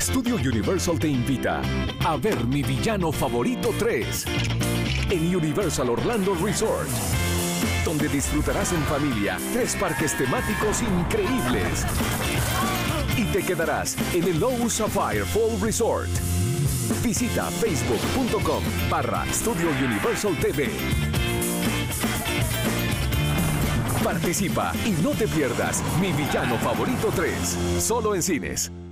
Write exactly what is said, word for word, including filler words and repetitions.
Studio Universal te invita a ver Mi Villano Favorito tres en Universal Orlando Resort, donde disfrutarás en familia tres parques temáticos increíbles y te quedarás en el Lowe's Sapphire Fall Resort. Visita facebook.com barra Studio Universal T V. Participa y no te pierdas Mi Villano Favorito tres, solo en cines.